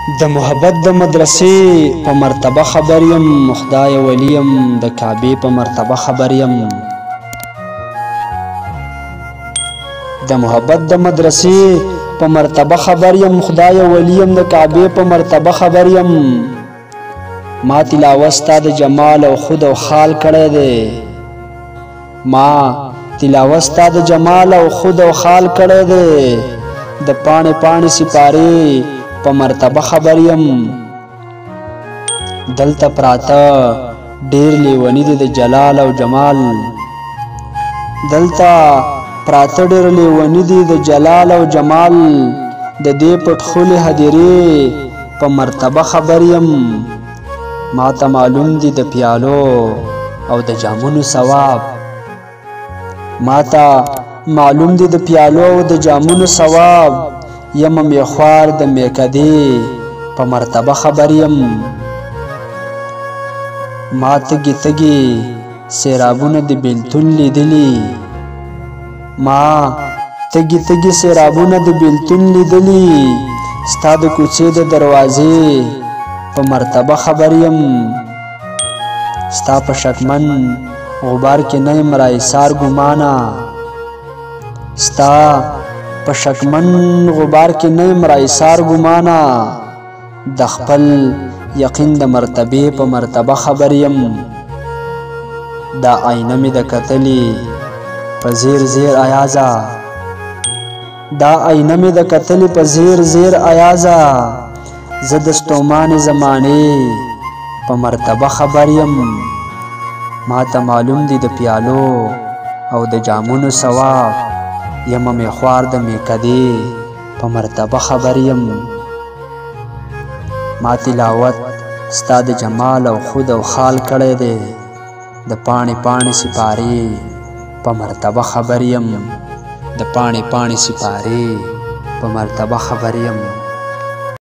د محبت د مدرسې په مرتبه خبر یم، خدای ولی یم، د کعبې په مرتبه خبر یم. د محبت د مدرسې په مرتبه خبر یم، خدای ولی یم، د کعبې په مرتبه خبر یم. ما تلاوت ستا د جمال او خود او خال کړی دی، ما تلاوت ستا د جمال او خود او خال کړی دی. د پاڼې پاڼې سپارې په مرتبه خبر یم. دلته پراته ډیر لیونی دی د جلال او جمال، دلته پراته ډیر لیونی دی د جلال او جمال. د دې پټخولې هدیرې په مرتبه خبر یم. ما ته معلوم دی د پیالو او د جامونو ثواب، ما ته معلوم دی د پیالو او د جامونو ثواب. یم میخوار د میکدې په مرتبه خبر یم. ما تږي تږي سیرابونه د بیلتون لیدلي، ما تږي تږي سیرابونه د بیلتون لیدلي. ستا د کوڅې د دروازې په مرتبه خبر یم. ستا په شکمن غبار کې نه یم رایسار ګمانه، ستا په شکمن غبار کې نه یم رایسار ګمانه. د خپل یقین د مرتبې په مرتبه خبر یم. دا آینه مې د کتلې په زیر زیر ایازه، دا آینه مې د کتلې په زیر زیر ایازه. زه د ستومانې زمانې په مرتبه خبر یم. ما ته معلوم دی د پیالو او د جامونو ثواب. یم میخوار د میکدې په مرتبه خبر یم. ما تلاوت ستا د جمال او خود او خال کړی دی، د پاڼې پاڼې سپارې په مرتبه خبر یم. د پاڼې پاڼې سپارې په مرتبه خبر یم.